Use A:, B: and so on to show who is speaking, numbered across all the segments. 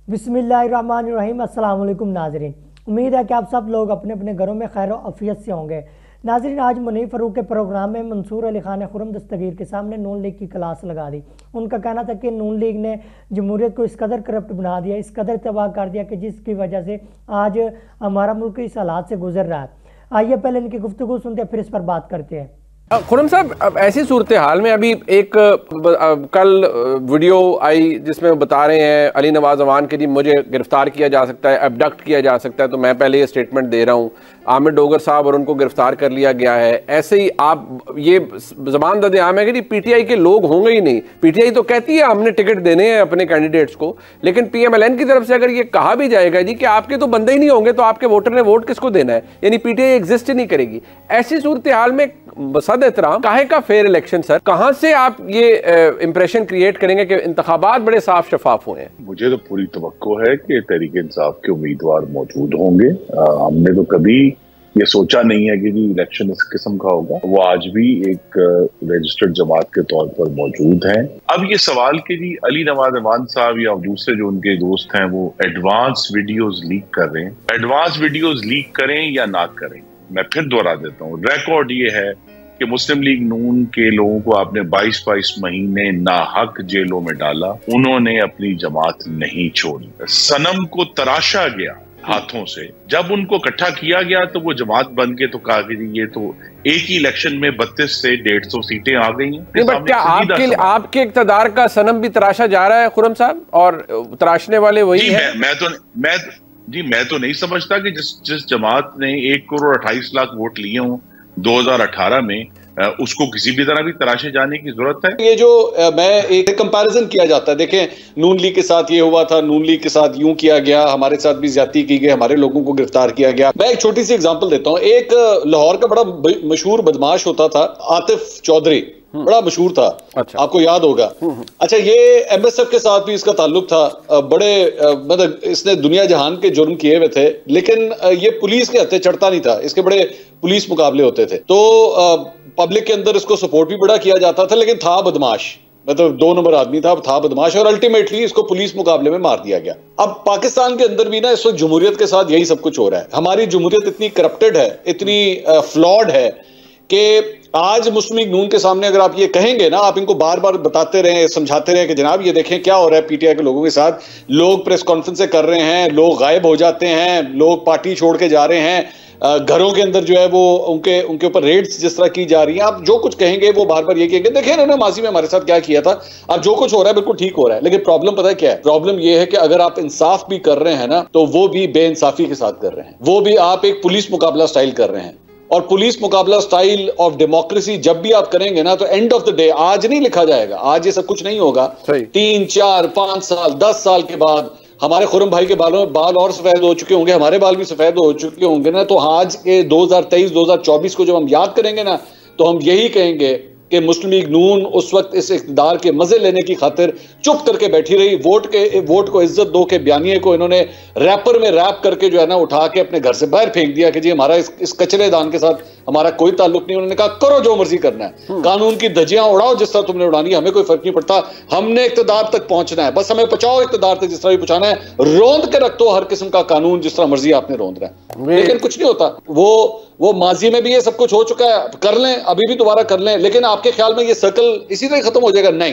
A: बिस्मिल्लाहिर्रहमानिर्रहीम। अस्सलाम वालेकुम नाज़रीन, उम्मीद है कि आप सब लोग अपने अपने घरों में खैर आफियत से होंगे। नाज़रीन, आज मुनीफ फ़ारूक के प्रोग्राम में मंसूर अली खान ने खुर्रम दस्तगीर के सामने नून लीग की क्लास लगा दी। उनका कहना था कि नून लीग ने जमहूरियत को इस कदर करप्ट बना दिया, इस कदर तबाह कर दिया कि जिसकी वजह से आज हमारा मुल्क इस हालात से गुजर रहा है। आइए पहले इनकी गुफ्तगू सुनते हैं, फिर इस पर बात करते हैं।
B: खुर्रम साहब, ऐसी सूरत हाल में अभी एक कल वीडियो आई जिसमें बता रहे हैं अली नवाज अवान के जी मुझे गिरफ्तार किया जा सकता है, अबडक्ट किया जा सकता है, तो मैं पहले ये स्टेटमेंट दे रहा हूँ। आमिर डोगर साहब और उनको गिरफ्तार कर लिया गया है। ऐसे ही आप ये ज़बान ददे आम है कि जी पीटीआई के लोग होंगे ही नहीं। पीटीआई तो कहती है हमने टिकट देने हैं अपने कैंडिडेट्स को, लेकिन पीएमएलएन की तरफ से अगर ये कहा भी जाएगा जी कि आपके तो बंदे ही नहीं होंगे तो आपके वोटर ने वोट किसको देना है, यानी पीटीआई एग्जिस्ट ही नहीं करेगी। ऐसी सूरत हाल में सद एहतराम काहे का फेयर इलेक्शन सर, कहां से आप ये इंप्रेशन क्रिएट करेंगे कि इंतखाबात बड़े साफ शफाफ हुए हैं?
C: मुझे तो पूरी तवक्को है कि तहरीक इंसाफ के उम्मीदवार मौजूद होंगे। हमने तो कभी ये सोचा नहीं है कि जी इलेक्शन इस किस्म का होगा। वो आज भी एक रजिस्टर्ड जमात के तौर पर मौजूद हैं। अब ये सवाल कि जी अली नवाज अवान साहब या दूसरे जो उनके दोस्त हैं वो एडवांस वीडियोस लीक कर रहे हैं, एडवांस वीडियोस लीक करें या ना करें, मैं फिर दोहरा देता हूँ। रिकॉर्ड ये है कि मुस्लिम लीग नून के लोगों को आपने 22-22 महीने नाहक जेलों में डाला, उन्होंने अपनी जमात नहीं छोड़ी। सनम को तराशा गया हाथों से, जब उनको इकट्ठा किया गया तो वो जमात बन के तो कहा कि ये तो एक ही इलेक्शन में 32 से 150 सीटें आ गई हैं।
B: बट क्या आपके इक़्तिदार का सनम भी तराशा जा रहा है खुर्रम साहब, और तराशने वाले वही हैं?
C: मैं तो नहीं समझता कि जिस जमात ने 1,28,00,000 वोट लिए हों 2018 में, उसको किसी भी तरह भी तराशे जाने की जरूरत है।
D: ये जो मैं एक कंपैरिजन किया जाता है, देखें नून लीग के साथ ये हुआ था, नून लीग के साथ यूं किया गया, हमारे साथ भी ज्यादती की गई, हमारे लोगों को गिरफ्तार किया गया। मैं एक छोटी सी एग्जांपल देता हूं। एक लाहौर का बड़ा मशहूर बदमाश होता था आतिफ चौधरी, बड़ा मशहूर था। अच्छा। आपको याद होगा। अच्छा, ये एमएसएफ के साथ भी इसका ताल्लुक था। बड़े मतलब इसने दुनिया जहान के जुर्म किए हुए थे, लेकिन ये पुलिस के हत्थे चढ़ता नहीं था, इसके बड़े पुलिस मुकाबले होते थे, तो पब्लिक के अंदर इसको सपोर्ट भी बड़ा किया जाता था, लेकिन था बदमाश, मतलब 2 नंबर आदमी था बदमाश, और अल्टीमेटली इसको पुलिस मुकाबले में मार दिया गया। अब पाकिस्तान के अंदर भी ना इस वक्त जमहूरियत के साथ यही सब कुछ हो रहा है। हमारी जमहूरियत इतनी करप्टेड है, इतनी फ्लॉड है कि आज मुस्लिम लीग नून के सामने अगर आप ये कहेंगे ना, आप इनको बार बार बताते रहे, समझाते रहे कि जनाब ये देखें क्या हो रहा है पीटीआई के लोगों के साथ, लोग प्रेस कॉन्फ्रेंस कर रहे हैं, लोग गायब हो जाते हैं, लोग पार्टी छोड़ के जा रहे हैं, घरों के अंदर जो है वो उनके ऊपर रेड्स जिस तरह की जा रही हैं, आप जो कुछ कहेंगे वो बार बार ये कहेंगे देखिए इन्होंने माजी में हमारे साथ क्या किया था। अब जो कुछ हो रहा है बिल्कुल ठीक हो रहा है, लेकिन प्रॉब्लम पता है क्या है? प्रॉब्लम ये है कि अगर आप इंसाफ भी कर रहे हैं ना, तो वो भी बेइंसाफी के साथ कर रहे हैं, वो भी आप एक पुलिस मुकाबला स्टाइल कर रहे हैं। और पुलिस मुकाबला स्टाइल ऑफ डेमोक्रेसी जब भी आप करेंगे ना, तो एंड ऑफ द डे आज नहीं लिखा जाएगा, आज ये सब कुछ नहीं होगा। 3, 4, 5 साल 10 साल के बाद हमारे खुर्रम भाई के बाल और सफेद हो चुके होंगे, हमारे बाल भी सफेद हो चुके होंगे ना, तो आज के 2023-2024 को जब हम याद करेंगे ना, तो हम यही कहेंगे कि मुस्लिम लीग नून उस वक्त इस इक़्तिदार के मजे लेने की खातिर चुप करके बैठी रही। वोट को इज्जत दो के बयानिए को इन्होंने रैपर में रैप करके जो है ना उठा के अपने घर से बाहर फेंक दिया कि जी हमारा इस कचरेदान के साथ हमारा कोई ताल्लुक नहीं। उन्होंने कहा करो जो मर्जी करना है, कानून की धज्जियां उड़ाओ जिस तरह तुमने उड़ानी है, हमें कोई फर्क नहीं पड़ता, हमने इक़्तिदार तक पहुंचना है, बस हमें पहुंचाओ इक़्तिदार तक जिस तरह भी पहुंचाना है, रोंद के रख दो हर किस्म का कानून जिस तरह मर्जी आपने रोंद रहा है। लेकिन कुछ नहीं होता। वो माजी में भी ये सब कुछ हो चुका है, कर लें अभी भी दोबारा कर लें, लेकिन आपके ख्याल में ये सर्कल इसी तरह खत्म हो जाएगा? नहीं,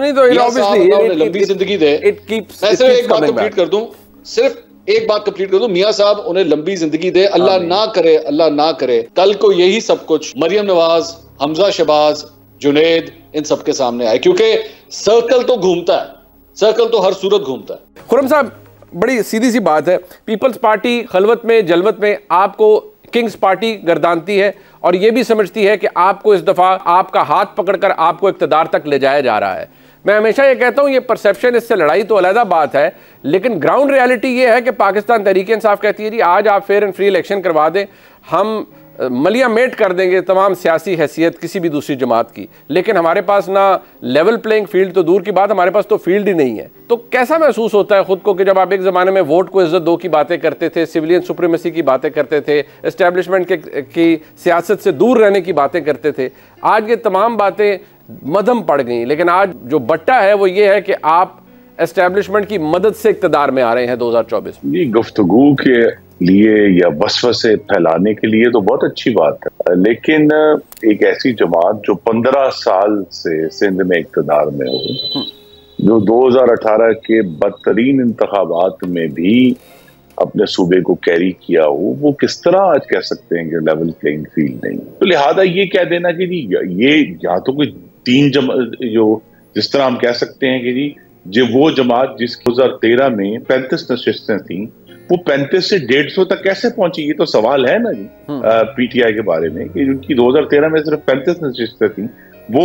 D: तो लंबी जिंदगी दे। मैं सिर्फ एक बात कंप्लीट कर दूं, सिर्फ एक बात कंप्लीट कर दूं, मियां साहब उन्हें लंबी जिंदगी दे, अल्लाह ना करे, अल्लाह ना करे कल को यही सब कुछ मरियम नवाज, हमजा शहबाज, जुनैद इन सब के सामने आए, क्योंकि सर्कल तो घूमता है, सर्कल तो हर सूरत घूमता है।
B: खुर्रम साहब, बड़ी सीधी सी बात है, पीपल्स पार्टी खलवत में जलवत में आपको किंग्स पार्टी गर्दानती है और यह भी समझती है कि आपको इस दफा आपका हाथ पकड़कर आपको इक़्तिदार तक ले जाया जा रहा है। मैं हमेशा ये कहता हूँ ये परसेप्शन, इससे लड़ाई तो अलग बात है, लेकिन ग्राउंड रियलिटी ये है कि पाकिस्तान तहरीक इंसाफ कहती है जी आज आप फेयर एंड फ्री इलेक्शन करवा दें, हम मलिया मेट कर देंगे तमाम सियासी हैसियत किसी भी दूसरी जमात की, लेकिन हमारे पास ना लेवल प्लेइंग फील्ड तो दूर की बात, हमारे पास तो फील्ड ही नहीं है। तो कैसा महसूस होता है खुद को कि जब आप एक ज़माने में वोट को इज्जत दो की बातें करते थे, सिविलियन सुप्रीमेसी की बातें करते थे, एस्टेब्लिशमेंट की सियासत से दूर रहने की बातें करते थे, आज ये तमाम बातें मध्यम पड़ गई, लेकिन आज जो बट्टा है वो ये है कि आप एस्टेब्लिशमेंट की मदद से इक़्तिदार में आ रहे हैं 2024 में?
C: ये गुफ्तगू के लिए या वसवसे फैलाने के लिए तो बहुत अच्छी बात है, लेकिन एक ऐसी जमात जो 15 साल से सिंध में इक़्तिदार में हो, जो 2018 के बदतरीन इंतखाबात में भी अपने सूबे को कैरी किया हो, वो किस तरह आज कह सकते हैं कि लेवल प्लेइंग फील्ड नहीं? तो लिहाजा ये कह देना कि जी ये या तो कोई जो जिस तरह हम कह सकते हैं कि जी वो जमात जिस 2013 में 35 नशिस्तें थी, वो 35 से 150 तक कैसे पहुंची? ये तो सवाल है ना जी पीटीआई के बारे में कि उनकी 2013 में सिर्फ 35 नशिस्तें थी, वो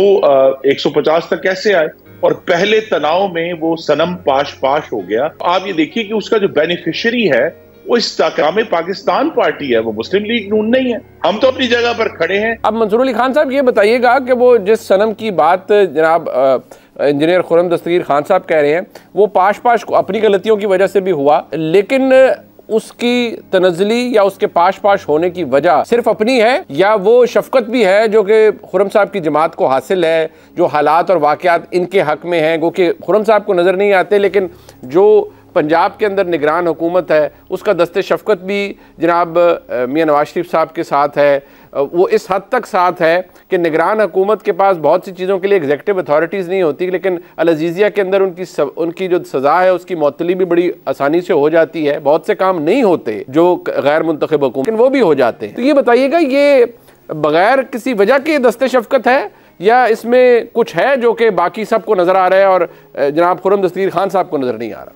C: 150 तक कैसे आए? और पहले तनाव में वो सनम पाश हो गया। आप ये देखिए कि उसका जो बेनिफिशियरी है वो इस्तेकाम पाकिस्तान पार्टी है, वो मुस्लिम लीग नून नहीं है। हम तो अपनी जगह पर खड़े हैं।
B: अब मंसूर अली खान साहब ये बताइएगा कि वो जिस सनम की बात जनाब इंजीनियर खुर्रम दस्तगीर खान साहब कह रहे हैं, वो पाश अपनी गलतियों की वजह से भी हुआ, लेकिन उसकी तनज़ली या उसके पाश होने की वजह सिर्फ अपनी है या वो शफकत भी है जो कि खुर्रम साहब की जमात को हासिल है, जो हालात और वाक़यात इनके हक में हैं, वो कि खुर्रम साहब को नज़र नहीं आते, लेकिन जो पंजाब के अंदर निगरान हुकूमत है उसका दस्ते शफकत भी जनाब मियां नवाज शरीफ साहब के साथ है। वो इस हद तक साथ है कि निगरान हुकूमत के पास बहुत सी चीज़ों के लिए एग्जीक्यूटिव अथॉरिटीज़ नहीं होती, लेकिन अल अज़ीज़िया के अंदर उनकी जो सज़ा है उसकी मअतली भी बड़ी आसानी से हो जाती है। बहुत से काम नहीं होते जो गैर मुंतखब हुकूमत, लेकिन वो भी हो जाते हैं। तो ये बताइएगा, ये बगैर किसी वजह के दस्ते शफकत है या इसमें कुछ है जो कि बाकी सबको नजर आ रहा है और जनाब खुर्रम दस्तगीर खान साहब को नजर नहीं आ रहा?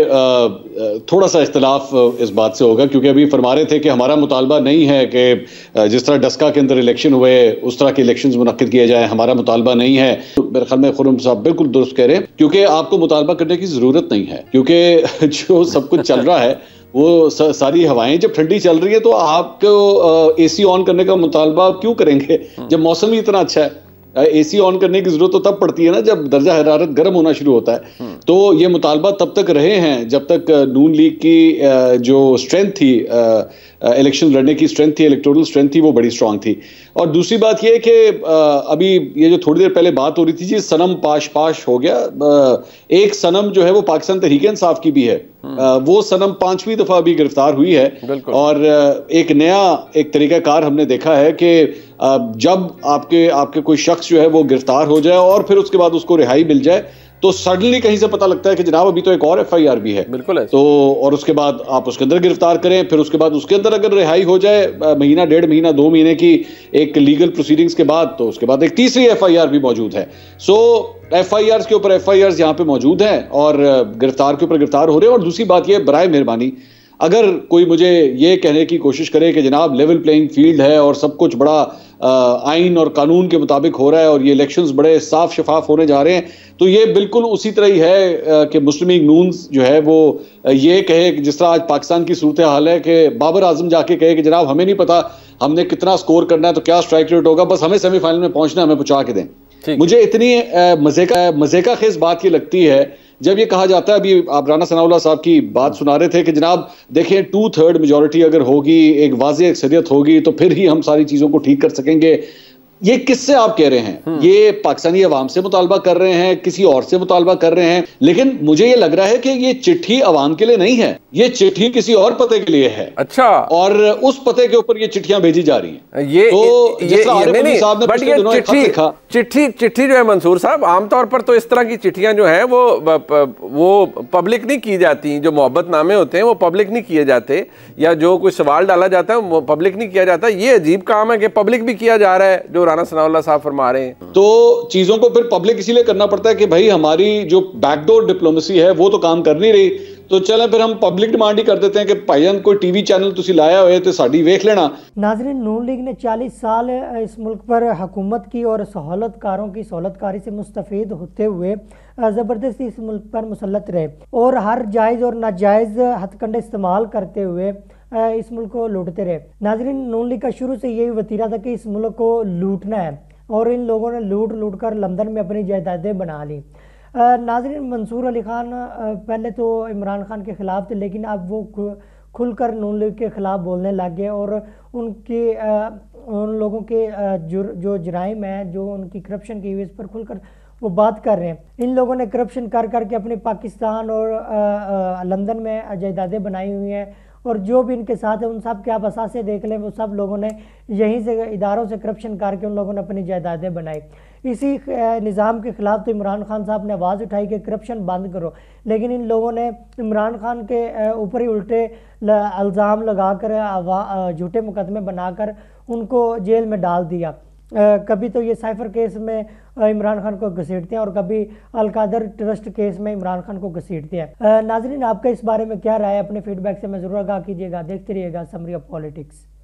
D: मुझे थोड़ा सा इख्तिलाफ इस बात से होगा, क्योंकि अभी फरमा रहे थे कि हमारा मुतालबा नहीं है कि जिस तरह डस्का के अंदर इलेक्शन हुए उस तरह के इलेक्शंस मुनक्किद किए जाए, हमारा मुतालबा नहीं है। तो मेरे ख्याल में खुर्रम साहब बिल्कुल दुरुस्त कह रहे हैं, क्योंकि आपको मुतालबा करने की जरूरत नहीं है, क्योंकि जो सब कुछ चल रहा है वो सारी हवाएं जब ठंडी चल रही है तो आपको एसी ऑन करने का मुतालबा क्यों करेंगे जब मौसम ही इतना अच्छा है? एसी ऑन करने की जरूरत तो तब पड़ती है ना जब दर्जा हरारत गर्म होना शुरू होता है। तो ये मुतालबा तब तक रहे हैं जब तक नून लीग की जो स्ट्रेंथ थी, इलेक्शन लड़ने की स्ट्रेंथ थी, इलेक्टोरल स्ट्रेंथ थी, वो बड़ी स्ट्रांग थी। और दूसरी बात ये कि अभी ये जो थोड़ी देर पहले बात हो रही थी जी सनम पाश हो गया, एक सनम जो है वो पाकिस्तान तहरीक इंसाफ की भी है, वो सनम 5वीं दफा अभी गिरफ्तार हुई है। और एक नया तरीकाकार हमने देखा है कि जब आपके कोई शख्स जो है वो गिरफ्तार हो जाए और फिर उसके बाद उसको रिहाई मिल जाए तो सडनली कहीं से पता लगता है कि जनाब अभी तो एक और एफआईआर भी है।
B: बिल्कुल है।
D: तो और उसके बाद आप उसके अंदर गिरफ्तार करें, फिर उसके बाद उसके अंदर अगर रिहाई हो जाए महीना, 1.5 महीना, 2 महीने की एक लीगल प्रोसीडिंग्स के बाद, तो उसके बाद एक तीसरी एफआईआर भी मौजूद है। सो एफआईआर के ऊपर एफआईआर यहाँ पे मौजूद हैं और गिरफ्तार के ऊपर गिरफ्तार हो रहे हैं। और दूसरी बात यह, बराए मेहरबानी अगर कोई मुझे ये कहने की कोशिश करे कि जनाब लेवल प्लेइंग फील्ड है और सब कुछ बड़ा आइन और कानून के मुताबिक हो रहा है और ये इलेक्शंस बड़े साफ शफाफ होने जा रहे हैं, तो ये बिल्कुल उसी तरह ही है कि मुस्लिम लीग नून जो है वो ये कहे कि जिस तरह आज पाकिस्तान की सूरत हाल है कि बाबर आजम जाके कहे कि जनाब हमें नहीं पता हमने कितना स्कोर करना है, तो क्या स्ट्राइक रेट होगा, बस हमें सेमीफाइनल में पहुंचना, हमें पहुंचा के दें। मुझे इतनी मजे का खेज बात ये लगती है जब ये कहा जाता है, अभी आप राना सनाउल्लाह साहब की बात सुना रहे थे कि जनाब देखिए 2/3 मेजॉरिटी अगर होगी, एक वाज़ेह अक्सरियत होगी तो फिर ही हम सारी चीजों को ठीक कर सकेंगे। ये किससे आप कह रहे हैं? ये पाकिस्तानी अवाम से मुतालबा कर रहे हैं, किसी और से मुतालबा कर रहे हैं? लेकिन मुझे ये लग रहा है कि ये चिट्ठी अवाम के लिए नहीं है, ये चिट्ठी किसी और पते के लिए है।
B: अच्छा।
D: और उस पते के ऊपर ये चिट्ठियां भेजी जा रही हैं।
B: ये
D: तो
B: चिट्ठी जो है मंसूर साहब, आमतौर पर तो इस तरह की चिट्ठियां जो है वो पब्लिक नहीं की जाती। जो मोहब्बतनामे होते हैं वो पब्लिक नहीं किए जाते, या जो कोई सवाल डाला जाता है वो पब्लिक नहीं किया जाता। ये अजीब काम है कि पब्लिक भी किया जा रहा है, जो राना सनाउल्लाह साहब फरमा रहे हैं।
D: तो चीजों को फिर पब्लिक इसीलिए करना पड़ता है कि भाई हमारी जो बैकडोर डिप्लोमेसी है वो तो काम कर नहीं रही, तो चलें फिर हम पब्लिक डिमांड ही कर देते हैं कि भाईजान कोई टीवी चैनल तुसी लाया हुए तो साड़ी वेख लेना।
A: नाज़रीन, नून लीग ने 40 साल इस मुल्क पर हुकूमत की और सहूलतकारों की सहूलतकारी से मुस्तफ़ीद होते हुए ज़बरदस्ती इस मुल्क पर मुसल्लत रहे और हर जायज़ और नाजायज़ हथकंडे इस्तेमाल करते हुए इस मुल्क को लूटते रहे। नाज़रीन, नून लीग का शुरू से यही वतीरा था कि इस मुल्क को लूटना है और इन लोगों ने लूट कर लंदन में अपनी जायदादें बना ली। नाज़रीन, मंसूर अली खान पहले तो इमरान खान के ख़िलाफ़ थे, लेकिन अब वो खुलकर नून लीग के ख़िलाफ़ बोलने लग गए और उन लोगों के जो जराइम हैं, जो उनकी करप्शन की वजह पर खुलकर वो बात कर रहे हैं। इन लोगों ने करप्शन कर करके अपने पाकिस्तान और लंदन में जायदादें बनाई हुई हैं, और जो भी इनके साथ है उन सब के आप असासे देख लें, वो सब लोगों ने यहीं से इदारों से करप्शन करके उन लोगों ने अपनी जायदादें बनाई। इसी निज़ाम के ख़िलाफ़ तो इमरान खान साहब ने आवाज़ उठाई कि करप्शन बंद करो, लेकिन इन लोगों ने इमरान खान के ऊपर ही उल्टे इल्ज़ाम लगाकर झूठे मुकदमे बनाकर उनको जेल में डाल दिया। कभी तो ये साइफर केस में इमरान खान को घसीटते हैं और कभी अलकादर ट्रस्ट केस में इमरान खान को घसीटते हैं। नाजरीन, आपका इस बारे में क्या राय है? अपने फीडबैक से मैं ज़रूर आगाह कीजिएगा। देखते रहिएगा समरी ऑफ पॉलिटिक्स।